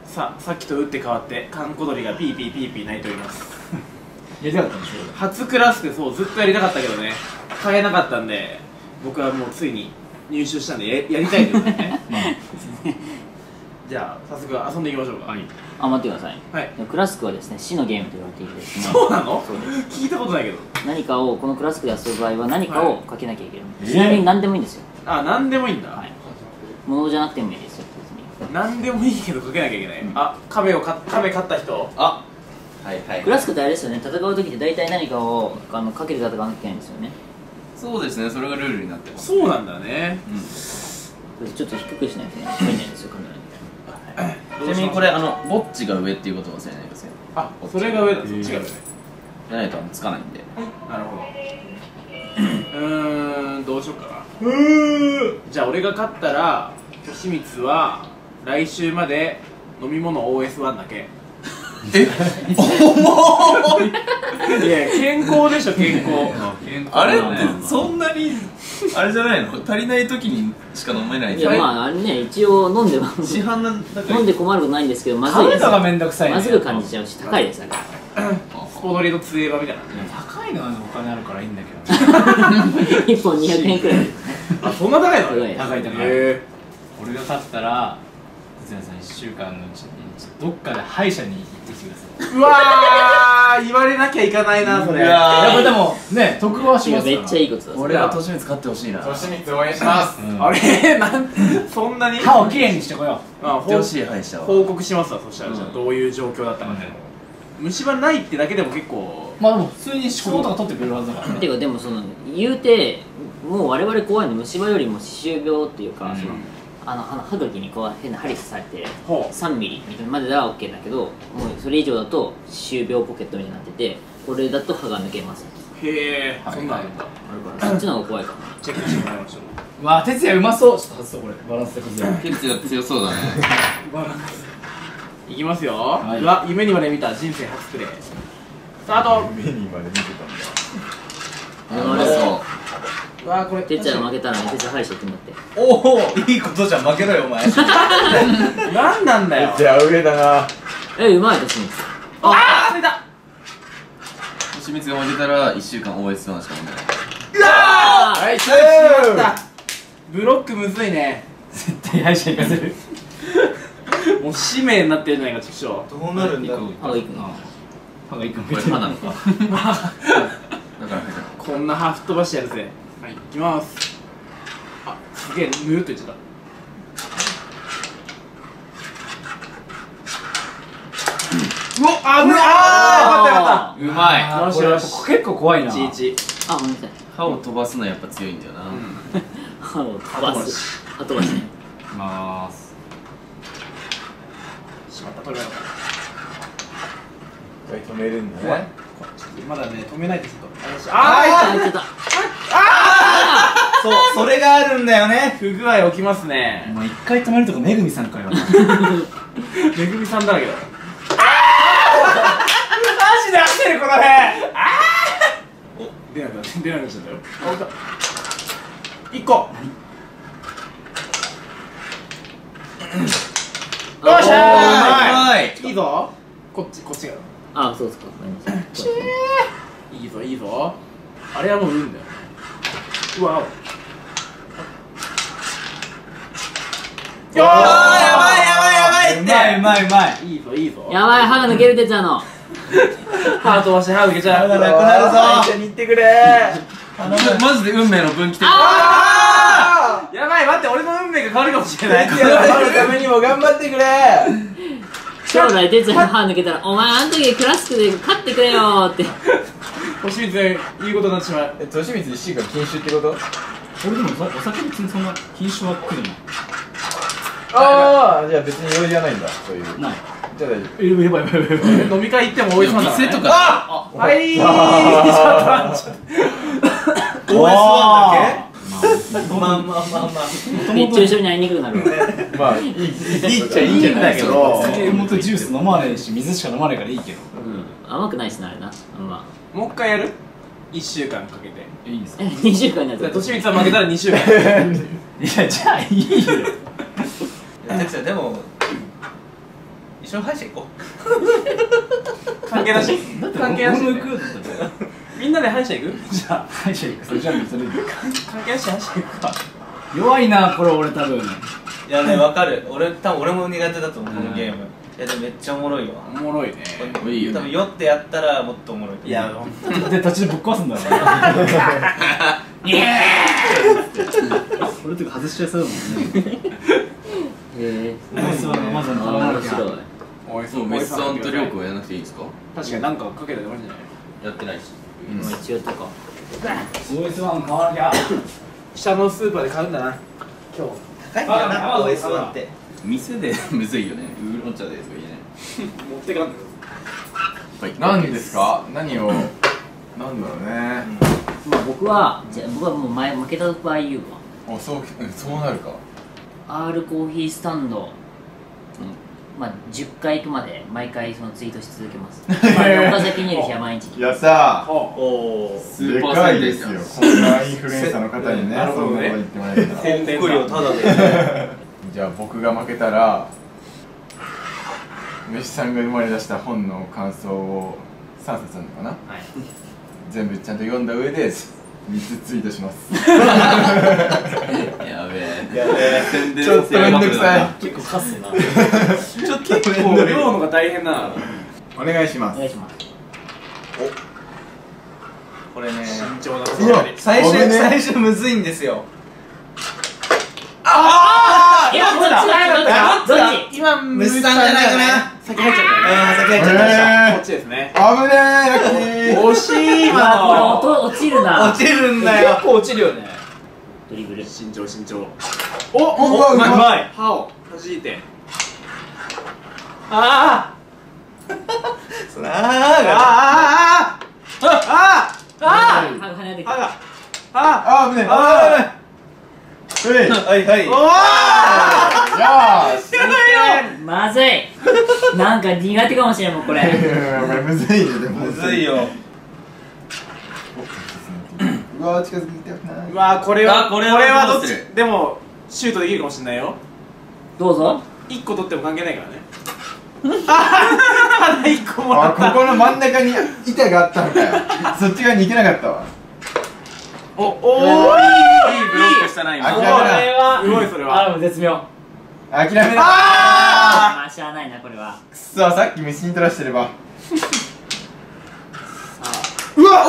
さっきと打って変わって閑古鳥がピーピーピーピー鳴いております。 やりたかったんでしょ。 初クラスでそうずっとやりたかったけどね、買えなかったんで、僕はもうついに入手したんでやりたいですね。じゃあ早速遊んでいきましょうか。 あ、待ってください。 はい。 クラスクはですね、死のゲームと言われているですね。 そうなの？ そうです。 聞いたことないけど。 何かを、このクラスクで遊ぶ場合は何かをかけなきゃいけない。ちなみに何でもいいんですよ。 あ、なんでもいいんだ。 はい。物じゃなくてもいいですよ、別に。 なんでもいいけどかけなきゃいけない。あ、亀買った人？ あ、はいはい。 クラスクってあれですよね、戦う時って大体何かをかけて戦わなきゃいけないんですよね。 そうですね、それがルールになってます。 そうなんだね。 ちょっと低くしないとね、聞こえないんですよ、カメラに。 ちなみにこれぼっちが上っていうことを忘れないでください。 あ、それが上だ。そっちが上。 じゃないとつかないんで。 なるほど。どうしようかな。じゃあ俺が勝ったら利光は来週まで飲み物 OS1 だけ。いや健康でしょ、健康。 あれってそんなにあれじゃないの？足りない時にしか飲めない。 いや、まああれね、一応飲んで市販なんだから飲んで困ることないんですけど、まずいです。 買うのがめんどくさいね。 まずく感じちゃうし、高いですだから。 スポドリとツエバみたいな。 高いのはお金あるからいいんだけど。 1本200円くらい。 あ、そんな高いの？ 高い高い高い。俺が勝ったら、哲也さん1週間のうちにどっかで歯医者に行ってきてください。 うわー、言われなきゃいかないな、それ。 やっぱでもね、得はしますから。 めっちゃいいことだ。 俺は利光買ってほしいな。 利光応援します。 あれそんなに歯をきれいにしてこよう。 買ってほしい歯医者は。 報告しますわ、そしたら。じゃあどういう状況だったかね。虫歯ないってだけでも結構。 まあでも普通に仕事とか取ってくれるはずだからね。 てかでも言うてもう我々怖いの虫歯よりも歯周病っていうか、歯茎にこう変な針刺されて3ミリまでは OK だけど、もうそれ以上だと歯周病ポケットみたいになってて、これだと歯が抜けます。 へえ、そんなんあるんだ。 そっちの方が怖いかも。 チェックしてもらいましょう。 わあ、哲也うまそう。ちょっと外そう、これバランスで崩れる。 哲也強そうだね。 いきますよ。うわ、夢にまで見た人生初プレイスタート。 夢にまで見てたんだ。 うまそう。 うわ、これ哲也が負けたらね、哲也歯医者行ってもらって。 おお、いいことじゃん、負けろよお前。 なんなんだよ。 じゃあ上だな。 うまいですね。 あー、出た。 利光が負けたら1週間 OS1 しか飲めない。 うわー、 はい、しブロックむずいね。 絶対歯医者行かせる。 もう使命になってるじゃないか、ちくしょう。 どうなるんだろう。 歯がいくな。 歯がいくの。 これ歯なのか。だからこんな歯吹っ飛ばしてやるぜ。はい、いきます。あ、すげえぬるっといっちゃった。うわ、あぶね、あー、よかったよかっうまい。 よしよし結構怖いな。 た。11。 あ、ごめんなさい。 歯を飛ばすのはやっぱ強いんだよな。 歯を飛ばす。歯飛ばしね。 いきまーす。 しまった、取れなかっ一回止めるんだ怖いね。 た。まだね、止めないとちょっと怪しい。 入っちゃった。 そう、それがあるんだよね。 不具合起きますね。 もう一回止めるとこめぐみさんかよ。 めぐみさんだらけだ。 マジで焦るこの辺。 出なくなっちゃったよ。あ、置いた。1個。よっしゃー。いいぞ。こっちが。 あ、そうですか。ごめんなさい。 いいぞいいぞ。あれはもういいんだよ。うわ。よー、 やばいやばいやばいって。 うまいうまいうまい。 いいぞいいぞ。 やばい、歯が抜ける哲也の。 歯飛ばして歯抜けちゃう。 歯がなくなるぞ。歯医者に行ってくれ。 マジで運命の分岐点。 やばい、待って、俺の運命が変わるかもしれない。 哲也の歯のためにも頑張ってくれ。 将来哲也の歯抜けたら、お前あの時クラスクで勝ってくれよーって。 星光いいことになってしまう。 利光1週間禁酒ってこと？ 俺でもお酒別にそんな禁酒は来るの。 ああ、じゃあ別に用事じゃないんだ、そういう。 ない。 じゃあ大丈夫。 やばいやばいやばいやばい。 飲み会行っても多いそうだからね。 店とか。 はいー、ちょっと待って。 OS1 だけ？まあまあまあまあ。 熱中症に会いにくくなるわ。 まあいいっちゃいいんだけど。 酒元ジュース飲まねえし、水しか飲まねえからいいけど。 甘くないっすね、あれな。まあ。 もう一回やる ?1 週間かけて。 いいですか。 2週間になっじゃあ、 た。 としみつは負けたら2週間。 いや、じゃあいいよ。 哲也でも1 一緒に歯医者行こ関係なし関係なし俺も行くよだったらみんなで歯医者行くじゃあ歯医者行くそれじゃあそれで関係なし歯医者行くか弱いなこれ俺多分う。いやね、わかる。俺も苦手だと思う、このゲーム。いやでもめっちゃおもろいわ。 おもろいねいいよね多分酔ってやったらもっとおもろい。 いやで途中でぶっ壊すんだろ俺とか外しちゃいそうだもんねそうマジで面白い。 おいそうメスアントリョークはやらなくていいんですか？ 確かになんかかけたら終わりじゃないやってないしもう一応とか OS1 買わなきゃ下のスーパーで買うんだな今日高いんだよな、OS1 って。 店でむずいよね。ウーロン茶でとか言えない。 持ってかん何ですか？何をなんだろうね。 まあ僕はもう前負けた場合言うわ。 そうなるか。 R コーヒースタンド、まあ10回行くまで毎回そのツイートし続けます。まあ岡崎にいる日は毎日。 やったー。 おー。 でスーパーかいで戦隊じゃん。 すよ。こんなインフルエンサーの方にね、 なるほどねそんなこと言ってもらえたら。 広告料タダで。 じゃあ僕が負けたら、飯さんが生まれ出した本の感想を3冊あるのかな。 はい。 全部ちゃんと読んだ上で3つツイートします。 やべえ。 やべえ。 宣伝ちょっとめんどくさい。 結構カスなちょっと結構量のが大変なお願いします。 お願いします。 これね、 慎重なうわ最危ね初むずいんですよ。 いや、どっちだどっち今虫さんじゃないかな。 先入っちゃったね先入っちゃいました。 こっちですね危ねえ、ラッキー。 惜しい今これの落ちるな。 落ちるんだよ。 結構落ちるよねドリブル。 慎重おうまい。 歯を弾いてあそのあ跳ねてきた。 あ、危ねえ。 はいはい。 よーし。 まずい。なんか苦手かもしれんもんこれ。 むずいよ、でも。 むずいよ。 うわー、近づいてよな。 うわーこれはこれはどっちどうするでもシュートできるかもしれないよどうぞ。 1個取っても関係ないからねただ1個もらあ、 ったここの真ん中に板があったのかよ。そっち側に行けなかったわ。 おいいブロックしたな今。 あこれはすごいそれはあ絶妙諦めな。 まあしゃあないなこれは。 くそ、さっき虫に取らしてれば。 うわ、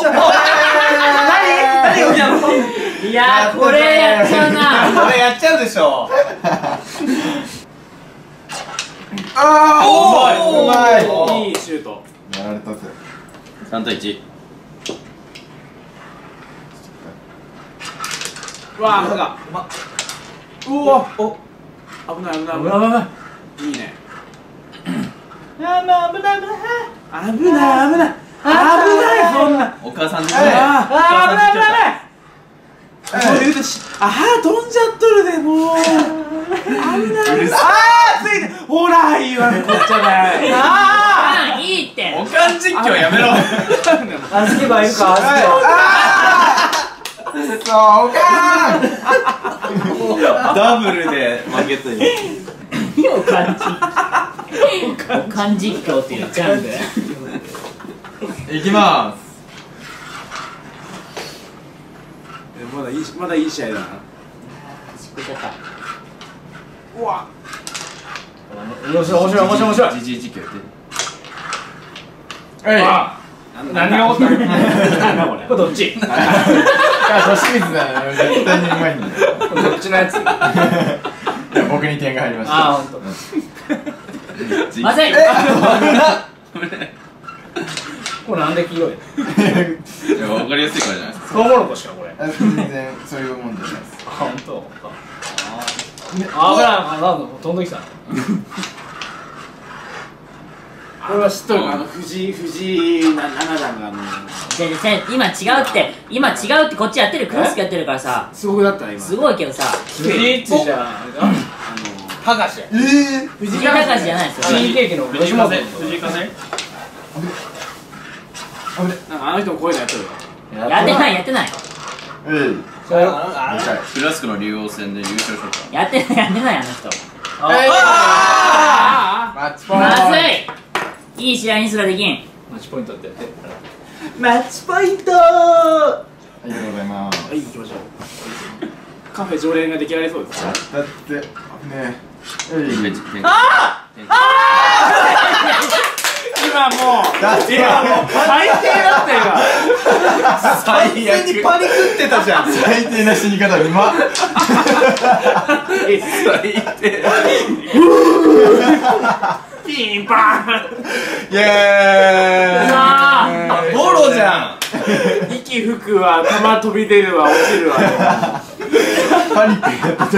何をやるの？ いやーこれやっちゃうな。 これやっちゃうでしょ。 あー、 おーうまい。 いいシュートやられたぜ。 3対1。 うわー歯がうわお危ない危ない危ないいいね危ない危ない危ないそんなお母さんで危ない危ないこれ言うと歯飛んじゃっとるでもう危ないついてほらいいわねこっちゃないあーいいって。 おかん実況やめろ。 あずけばいるかそうかダブルで負けたよ。 おかんじおかん実況って言っちゃうんだよ。 いきまーす。 まだいい試合だなしっくりちゃった。 うわ面白い面白い面白い面白いじじい実況やって。 何が起こったのこれどっちいや、年水だよ。絶対にうまいんだよ。 どっちのやついや、僕に点が入りました。 ああほんとまずい。 これなんで黄色いいや分かりやすいからじゃないですか。 トウモロコシかこれ全然そういうもんじゃないです。 あほんとあ危ないなんだ飛んできたこれは知っとるか藤井七段が今違うって今違うってこっちやってるクラスやってるからさすごくだったな今すごいけどさフリッツじゃんたかし。 藤井隆じゃないですよ。 チーズケーキの藤井風藤井風。 なんかあの人もこういうのやってるよやってないやってないそれフラスクの竜王戦で優勝しとった。 やってないやってないあの人。 あマッチポイント。 まずい。いい試合にすらできん。 マッチポイントってやって。 マッチポイントありがとうございます。 はい行きましょう。カフェ常連が出来上がりそうです。 だってね今もうだって最低だったよ完全にパニクってたじゃん。 最低な死に方うまっ。 最低。 ピンパンイエーイ。 ボロじゃん。 息吹くわ弾飛び出るわ落ちるわパニックにな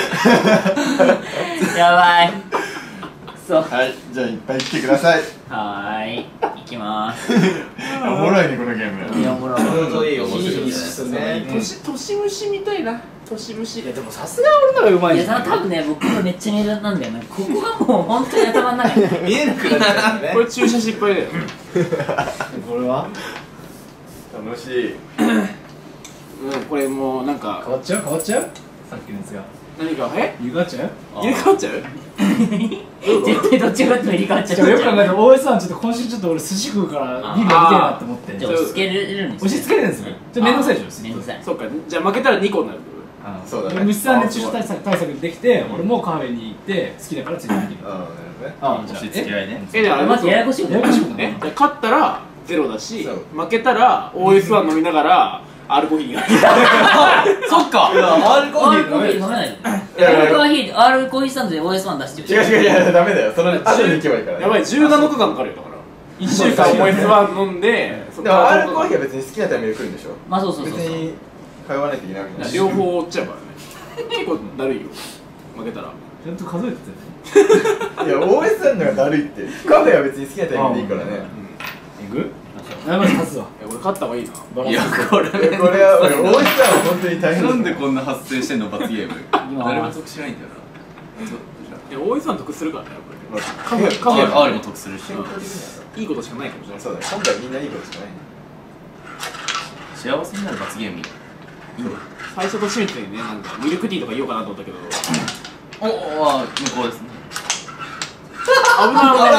ってた。 やばい。そう。 はい、じゃあいっぱい来てください。 はーい。行きまーす。 おもろいねこのゲーム。 いや、ほら。 ちょうどいいよ面白いねすね。 年虫みたいな年虫いやでもさすが俺のがうまいいや、 じゃん。 多分ね、僕もめっちゃ苦手なんだよね。ここがもう本当に頭の中に。 見えなくなっちゃうねこれ注射失敗だよこれは楽しい。 これもうなんか変わっちゃうさっきのやつが何か湯がっちゃう。 入れ替わっちゃう絶対どっちかと入れ替わっちゃじゃあよく考えう。 たら OS さんちょっと今週ちょっと俺寿司食うからビールが見てえなって思ってじゃあ押し付けれるんです押し付けるんですよ。じゃあ面倒くさいでしょ。 めんどくさい。 そっかじゃあ負けたら2個になるってこそうだね虫さん熱中症対策できて、俺もカフェに行って好きだからついてできる。あ、じゃあ押し付け合いね。 とじゃあ待って、ややこしいことややこしいことじゃあ勝ったら0だしそう負けたら OS1 飲みながらアルコーヒーがそっか。 アルコーヒーコーヒー飲めないじゃん。アルコーヒースタンドで OS1 出してる。 違うダメだよ。その後に行けばいいから。 やばい17日間かかるよだから1週間 OS1 飲んでそっでもアルコーヒーは別に好きなタイミングで来るんでしょ。 まあそうそうそうそう。 別に通わないといけないわけじゃない。 両方追っちゃうからね結構だるいよ負けたらちゃんと数えてたよね。 いや OS さんのがだるいって。カフェは別に好きなタイミングでいいからね。 行く？やばい、勝つわ。 俺勝った方がいいないやこれこれは俺 OS さんは本当に大変なんでこんな発生してんの罰ゲーム。 今誰も得しないんだよな。 いや OS1 得するからねやっぱりカフェカフェ R も得するし。 いいことしかないかもしれないそうだね。今回みんないいことしかないね。 幸せになる罰ゲーム。 最初と締めてねなんかミルクティーとか言おうかなと思ったけどおお、向こうですね。 危ない危ない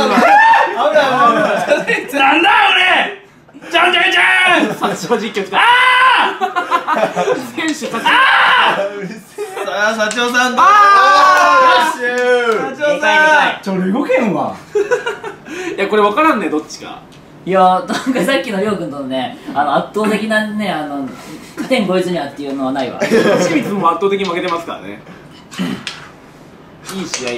なんだ俺じゃんじゃんじゃん最初実況来た選手勝ちさあ、社長さん。 でかい。 俺動けんわ。 いやこれ分からんねどっちかいやー、なんかさっきのりょうくんとのね、圧倒的なね、勝てんこいつにはっていうのはないわ。 清水も圧倒的に負けてますからねいい試合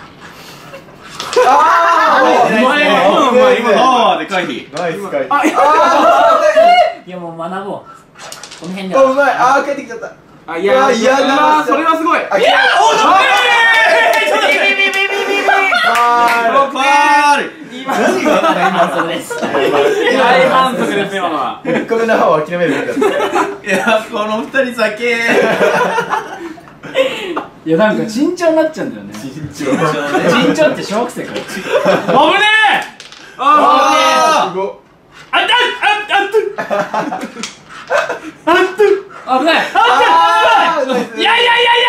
お前ああ、でかい日。 ナイス回。 いやもう学ぼう。この辺であ、うは。 まい。あー、帰ってきちゃった。 あいやいやだそれはすごいあ、いや、 ファール。 反則です。 大反則です今のは 1個目の歯を諦めるべきだった。 いや、この二人酒。 いや、なんか慎重になっちゃうんだよね。 慎重。 慎重って小学生から。 危ねえあすごっ。 あっ危ない。 あー、ナイス。 いや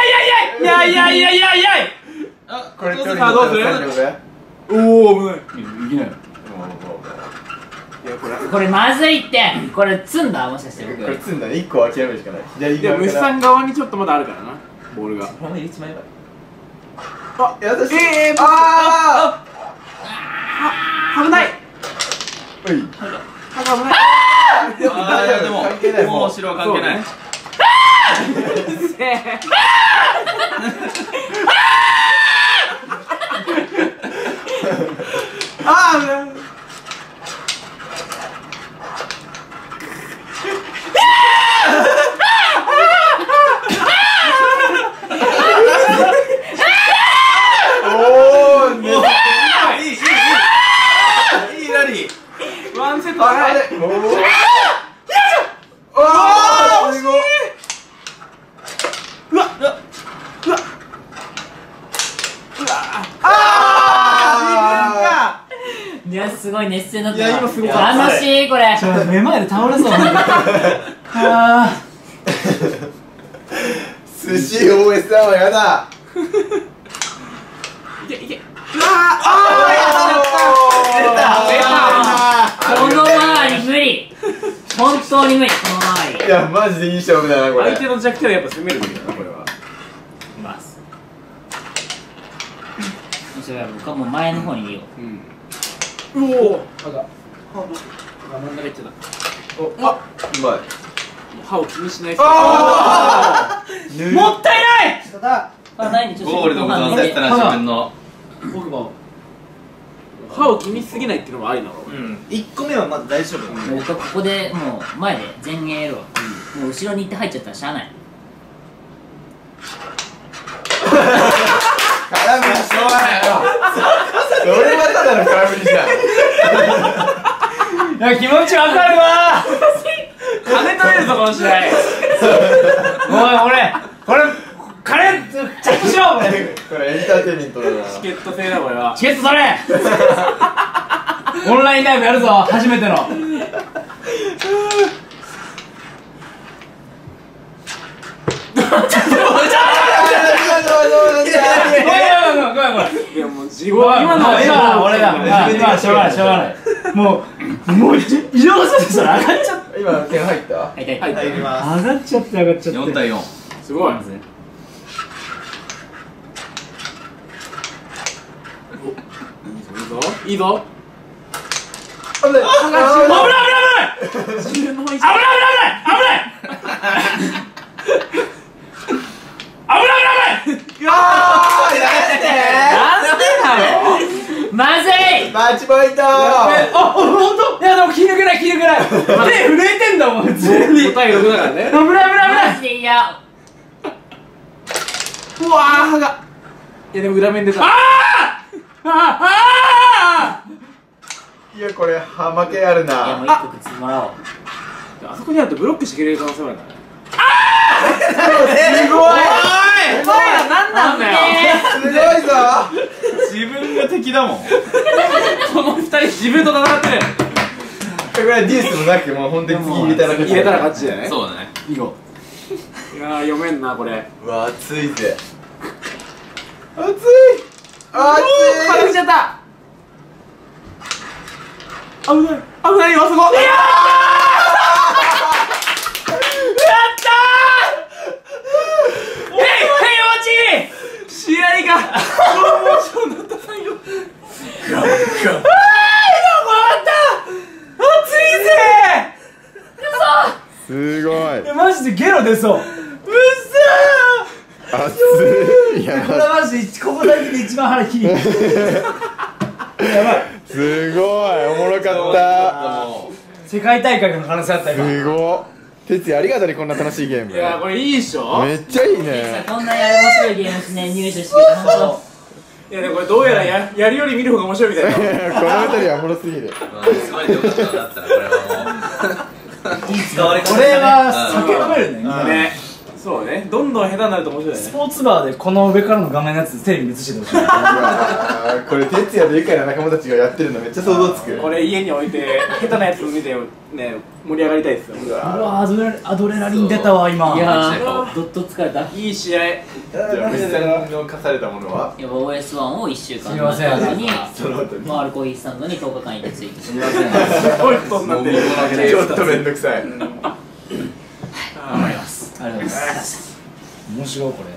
これどうするどうするおお危ないいきなよ。 いやこれこれまずいって。これ積んだもしかして僕。 これ積んだね。1個諦めるしかない。左でも虫さん側にちょっとまだあるからなボールがこの入れちまえばあ、優しい。 あ危ないおい。 歯が危ないああ、いや、でも関係ない。 もう白は関係ない。 あ危ないおー、ね。 いいラリー。 ワンセットあ、 はいあれ。おー。あー、すごい。 いやすごい熱戦だった。 いや今すごかった楽しいこれ。 ちょっと目の前で倒れそうなんだ。あ寿司 OS さんはやだ。 いけいけいこの周り無理。本当に無理、この周り。 いやマジでいい勝負だなこれ。 相手の弱点はやっぱ攻めるべきだなこれは。 います。それは僕はもう前の方にいよう。 うお歯が真ん中いっちゃった。 うまい。 歯を気にしない。 もったいないゴールドも完成したな、自分の。 僕も歯を気にしすぎないっていうのもありなの。 1個目はまだ大丈夫。 僕はここでもう前で前衛やるわ。もう後ろに行って入っちゃったらしゃあない。 空振りしょうがないよ。それはただの空振りじゃん。 いや気持ちわかるわ金取れるぞこの試合。 おいこれ金着しようこれ。 これエンターテインメントだな。 チケット制だこれは。 チケット取れオンラインライブやるぞ初めての。ごめんいやもう地獄。 今のは俺だ。今しょうがないもう異常させたら上がっちゃった。 今点入った？ 入りま上がっちゃって 4対4。 すごい。いいぞ。 危ない。 危ない自分の方に。 危ないなんでだよ。 まずい。 マッチポイント。 あ、ほんと？いやでも気抜けない手震えてんだもん普通に。 答え6だからね。 危ないマジで嫌。 うわー歯が。いやでも裏面出た。 いやこれ負けあるいやもうな。 一個靴もらおう。 あそこにあるとブロックしてくれる可能性もあるからね。 すごい。 お前ら何なんだよ。 すごいぞ。 自分が敵だもん。 この2人自分と戦ってる。 これデュースもなくもう本当に次入れたら勝ち。 入れたら勝ちだよね。 そうだね。 いいよ。 いやー読めんなこれ。 うわ熱いぜ。熱い。 外しちゃった。危ない危ないよあそこ。や試合がスローモーションだった最後。 すごい。 マジでゲロ出そう。 熱い。やこれマジでここだけで一番腹切り。やばい。 すごいおもろかった。 世界大会の可能性あったよ。 すごい。哲也ありがとうねこんな楽しいゲーム。 いやこれいいっしょ。 めっちゃいいね。 こんな面白いゲームしね入手してくれて本いやでもこれどうやらやるより見る方が面白いみたいな。 この二人はおもろすぎる。 すごいよかっただったらこれはもう。いい使われ方これは酒飲めるね。 ね。そうね。どんどん下手になると面白いね。 スポーツバーでこの上からの画面のやつテレビに映しててほしい。 いやこれ哲也と愉快な仲間たちがやってるのめっちゃ想像つく。 これ家に置いて下手なやつ見てね盛り上がりたいですよ。 うわアドレナリン出たわ今。 当。いやーどっと疲れた。 いい試合。 じゃあ虫さんの課されたものは。 やっぱ OS1 を1週間すいませんの後にその後に。 アルコーヒースタンドに10日間入れてツイートします。 すごいことになってる。 ちょっとめんどくさい。 ありがとうございます。面白いこれ。